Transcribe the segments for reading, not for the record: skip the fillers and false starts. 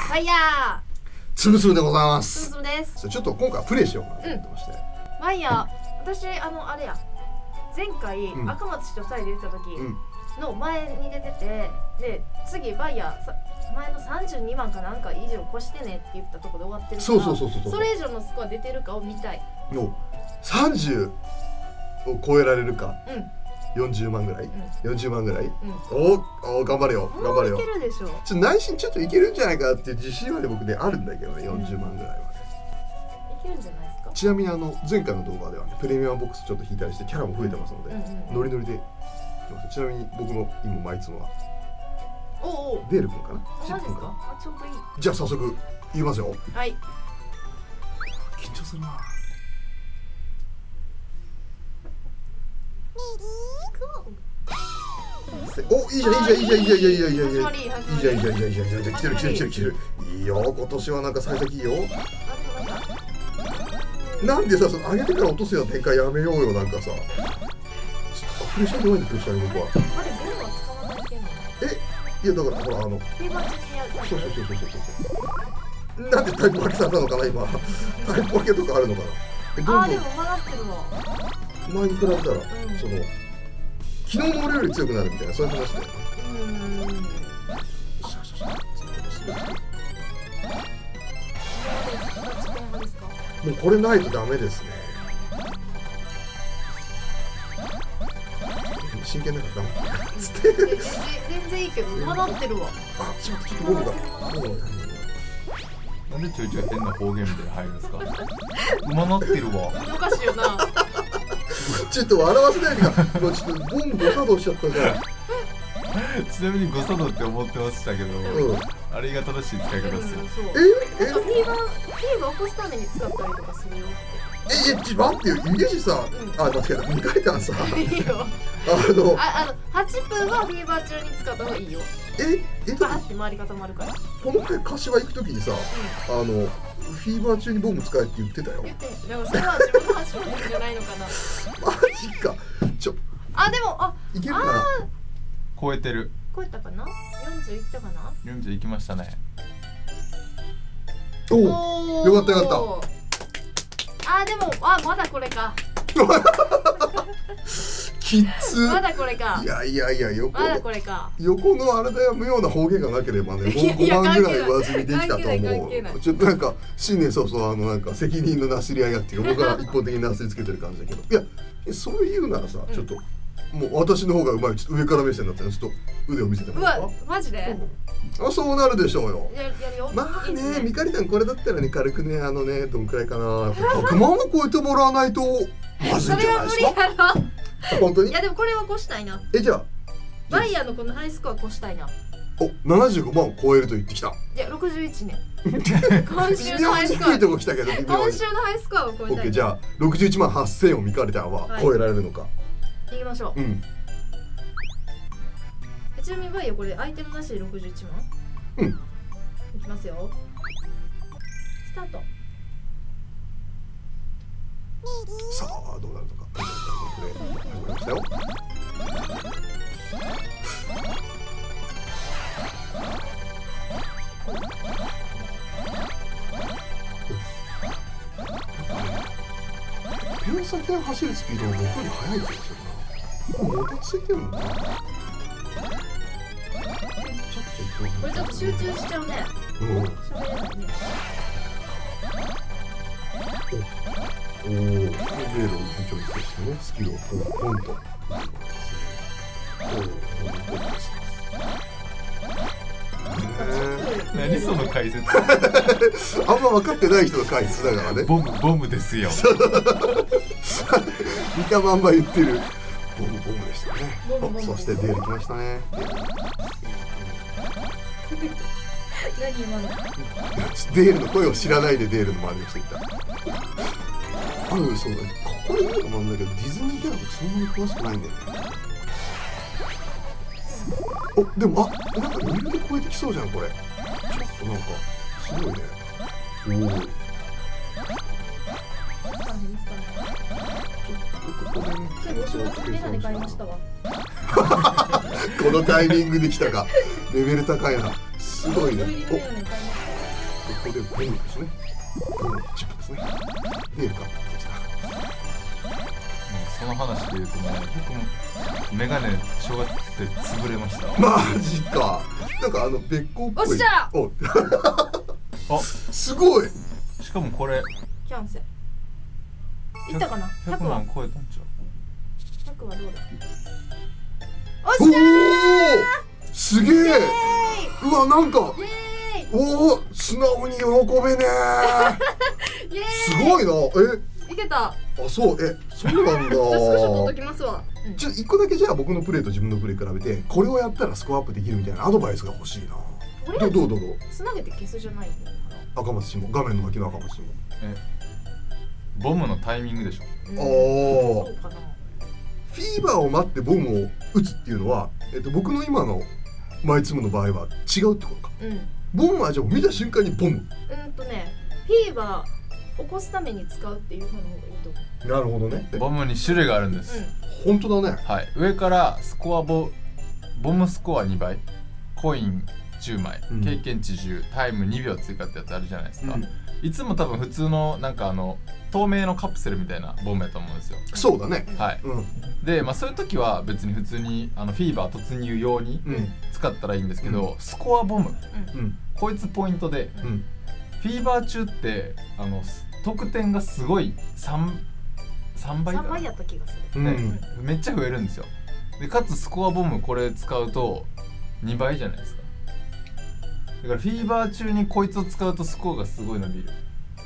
ファイヤーつぶつぶでございます。 つぶつぶです。 ちょっと今回はプレイしようかなと思ってまして、 ファイヤー、私あれや、前回、赤松氏と2人で出た時の前に出てて、で次ファイヤー前の32万かなんか以上越してねって言ったところで終わってるから、それ以上のスコア出てるかを見たい。 の30を超えられるか、40万ぐらい、40万ぐらい、お頑張れよ頑張れよ。 いけるでしょ。 内心ちょっといけるんじゃないかっていう自信はね僕ねあるんだけどね、40万ぐらいはねいけるんじゃないですか。 ちなみに前回の動画ではねプレミアムボックスちょっと引いたりしてキャラも増えてますので、ノリノリでいきます。ちなみに僕の今マイツノはデール君かな、 マジですか。あ、ちょうどいい。 じゃあ早速言いますよ。 はい。 緊張するな。お、いいじゃんいいじゃんいいじゃんいいじゃんいいじゃんいいじゃんいいじゃんいいじゃんいいじゃんいいじゃんいいじゃん来てる来てる来てる来てるいいよ、今年はなんか幸先いいよ。なんでさ、上げてから落とすような展開やめようよ。なんかさプレッシャー弱いんだ、プレッシャーに僕は。いやだからほらそうなんでタイプ分けされたのかな今。タイプ分けとかあるのかな。 あーでも曲がってるわ。 前に比べたらその昨日の俺より強くなるみたいな、そういう話だよね。もうこれないとダメですね。真剣だから頑張ってつって全然いいけど曲がってるわ。 あ、ちょっとボムがなんでちょいちょい変な方言みたいに入るんですか。馬なってるわ。 おかしいよな。 ちょっと笑わせないでか。もうちょっとボン誤作動しちゃったじゃん。 ちなみに誤作動って思ってましたけど、あれが正しい使い方ですよ。 フィーバー起こすために使ったりとかするよって。 ちょっと待ってよ、イメージさ、間違えた、見かけたんさ。 いいよ。8分はフィーバー中に使った方がいいよ。バーって回り固まるから。 この回柏行くときにさ、フィーバー中にボム使えって言ってたよ。 言ってん。でもそれは自分の発祥じゃないのかな。 マジか。 でもいけるかな。 超えてる。 超えたかな。40いったかな。 40いきましたね。 おお、よかったよかった。 でもまだこれか。 きつ。 まだこれか。 いやいやいや、 まだこれか。 横のあれだよ、無用な方言がなければね、もう5万ぐらい上積みできたと思う。ちょっとなんか新年早々なんか責任のなすり合いがっていうか、僕は一方的になすりつけてる感じだけど、いやそういうならさ、ちょっともう私の方がうまい。ちょっと上から目線だったらちょっと腕を見せてもらおうか。 うわ、マジで？ そうなるでしょうよ。 やるよ。 まあね、みかりさんこれだったらね、軽くね、どんくらいかな、100万を超えてもらわないとまずいんじゃないですか。 それは無理やろ。 本当に？ いやでもこれは越したいな。 じゃあバイヤーのこのハイスコア越したいな。 お、75万を超えると言ってきた。 いや、61ね。今週のハイスコア。 低いとこ来たけど、 今週のハイスコアを超えたい。 オッケー、じゃあ61万8000をみかりさんは超えられるのか。 いきましょう。ちなみにバイヤーこれアイテムなしで61万？いきますよ。スタート。 さあどうなるのか。始まりましたよ。ペン先を走るスピードが僕より速い気がするな。もたついてるのかな。 これちょっと集中しちゃうね。喋れないね。 おお、ベールを順調に消してね、スキルをポンポンと。 何その解説。 あんま分かってない人の解説だからね。 ボムですよ。 見たまんま言ってる。ボムでしたね。そしてデール来ましたね。 何今の？ デールの声を知らないでデールの真似をしてきた。そうだね。ここで言うのもあるんだけど、ディズニーキャラ僕そんなに詳しくないんだよね。でもなんか余裕で超えてきそうじゃんこれ。ちょっとなんかすごいね。このタイミングで来たか。レベル高いな。 すごいね。 オイルメガネ買いました。 ここでボムですね。ボムチップですね。見えるかこちら。 その話で言うとね、僕もメガネ正月って潰れました。 マジか。なんかべっこっぽい。 おっしゃおあ、 すごい。 しかもこれキャンセルいったかな。 100 100は万超えたんちゃ 100はどうだ。 おおっしゃおすげえ。うわなんかーイエおお素直に喜べねーイイエえ。すごいな。 ーイいけた。 あそうそうなんだ。 じゃあスクショ撮っときますわ。 ちょっと一個だけじゃあ僕のプレーと自分のプレー比べてこれをやったらスコアアップできるみたいなアドバイスが欲しいな。どうつなげて消すじゃないのかな。 赤松氏も画面の脇の赤松氏も。 ボムのタイミングでしょ。 そうかな。 フィーバーを待ってボムを打つっていうのは、僕の今のマイツムの場合は違うってことか。ボムはじゃあ見た瞬間にボム。 フィーバー起こすために使うっていうの方がいいと思う。 なるほどね。 ボムに種類があるんです。 本当だね。 はい。上からボムスコア2倍、コイン10枚、経験値10、タイム2秒追加ってやつあるじゃないですか。いつも多分普通のなんか透明のカプセルみたいなボムやと思うんですよ。 そうだね。 はい。で、そういう時は別に普通にフィーバー突入用に使ったらいいんですけど、スコアボム、こいつポイントで、フィーバー中って得点がすごい3倍かな。 3倍やった気がする。 めっちゃ増えるんですよ。でかつスコアボムこれ使うと2倍じゃないですか。だからフィーバー中にこいつを使うとスコアがすごい伸びる。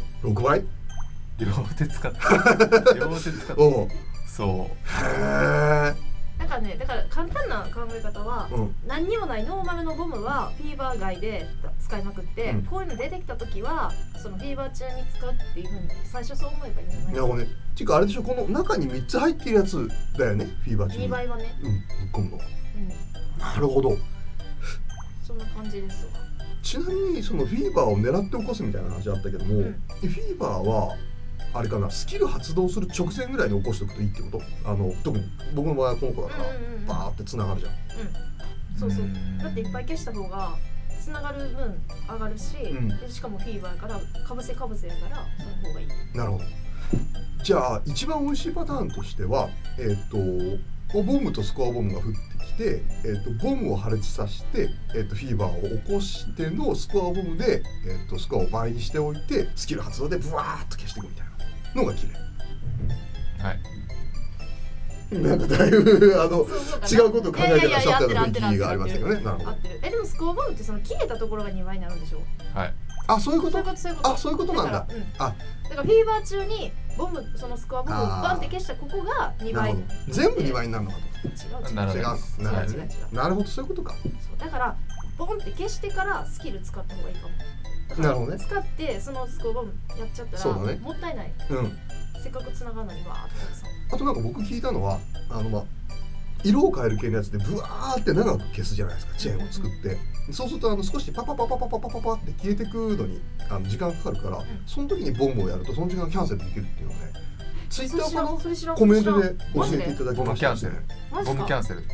6倍？ 両手使って両手使ってそうへえ。 だから簡単な考え方は、何にもないノーマルのボムはフィーバー外で使いまくって、こういうの出てきた時はそのフィーバー中に使うっていうふうに最初そう思えばいいんじゃないですか。 なるほどね。っていうかあれでしょ、この中に3つ入ってるやつだよね、フィーバー中に。 2倍はね。 ぶっ込むの。なるほど。 そんな感じですわ。 ちなみにそのフィーバーを狙って起こすみたいな話あったけども、フィーバーはあれかな、スキル発動する直前ぐらいに起こしておくといいってこと？特に僕の場合はこの子だからバーってつながるじゃん。 そうそう。だっていっぱい消した方がつながる分上がるし、しかもフィーバーからかぶせやからその方がいい。 なるほど。じゃあ一番美味しいパターンとしてはボムとスコアボムが降ってきて、ボムを破裂させて、フィーバーを起こしてのスコアボムで、スコアを倍にしておいてスキル発動でブワーッと消していくみたいなのが綺麗。 はい。 なんかだいぶ違うことを考えてらっしゃったような雰囲気がありましたけどね。なるほど。 でもスコアボムってその切れたところが2倍になるんでしょ。 はい。 あ、そういうこと。あ、そういうことなんだ。 だからフィーバー中にボムそのスコアボムをバンって消したここが2倍。 全部2倍になるのかと。 違う。 なるほど、そういうことか。 だからボンって消してからスキル使った方がいいかも。 なるほどね。 使ってそのスコアボムやっちゃったらもったいない。せっかく繋がるのにわーってさ。 あとなんか僕聞いたのは色を変える系のやつでブワーって長く消すじゃないですか、チェーンを作って。そうすると少しパパパパパパパパパって消えてくのに時間かかるから、その時にボムをやるとその時間キャンセルできるっていうのをね、ツイッターからコメントで教えていただきましたね。 ボムキャンセルっていう。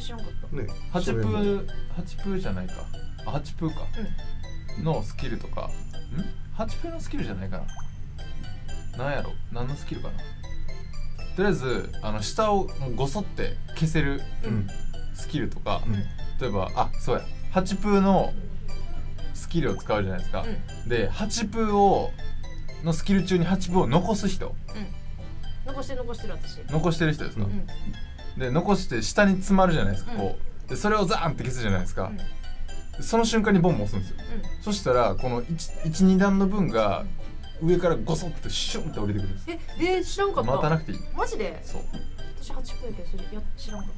知らんかったね。 8プーじゃないか、8プーかのスキルとか、8プーのスキルじゃないかな、なんやろ、何のスキルかな。とりあえず下をもうごそって消せるスキルとか、例えばそうや、8プーのスキルを使うじゃないですか。で8プーのスキル中に8プーを残す人、 残してる私残してる人ですか。で残して下に詰まるじゃないですか、こうでそれをザーンって消すじゃないですか。その瞬間にボンを押すんですよ。そしたらこの 1,2 段の分が上からゴソってシュンって降りてくるんです。 知らんかった。 待たなくていい。 マジで？ そう。 私8分やけどそれ知らんかった。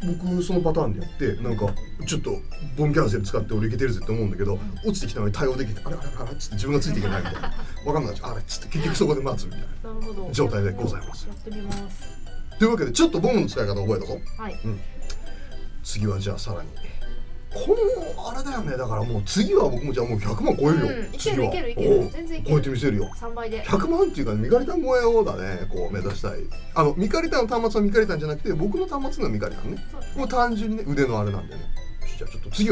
僕そのパターンでやってなんかちょっとボムキャンセル使って俺いけてるぜって思うんだけど、落ちてきたのに対応できてあれっつって自分がついていけないみたいな、分かんないあれっつって結局そこで待つみたいな状態でございます。 やってみます。 というわけでちょっとボムの使い方覚えたぞ。 はい。 次はじゃあさらにこのあれだよね。だからもう次は僕もじゃあもう100万超えるよ。 いけるいけるいける、全然いける。 超えてみせるよ。 3倍で 100万っていうかミカリタン超えをだね、こう目指したい。ミカリタンの端末はミカリタンじゃなくて僕の端末のミカリタンね。もう単純にね腕のあれなんでね。じゃあちょっと次は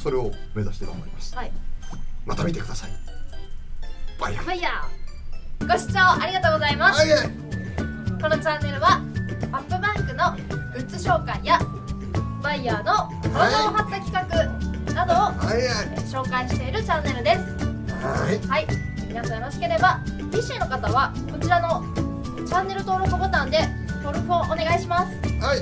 それを目指して頑張ります。 はい、 また見てください。バイヤー。 バイヤー。ご視聴ありがとうございます。このチャンネルはアップバンクのグッズ紹介やバイヤーの体を張った企画などを紹介しているチャンネルです。はい、皆さんよろしければ PC の方はこちらのチャンネル登録ボタンで登録をお願いします。はい、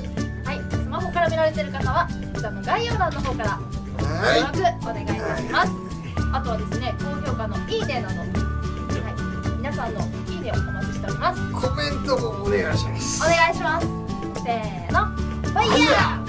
スマホから見られている方はこちらの概要欄の方から登録お願いいたします。あとはですね、高評価のいいねなど、皆さんのいいねをお待ちしております。 コメントもお願いします。 お願いします。せーの、バイヤー。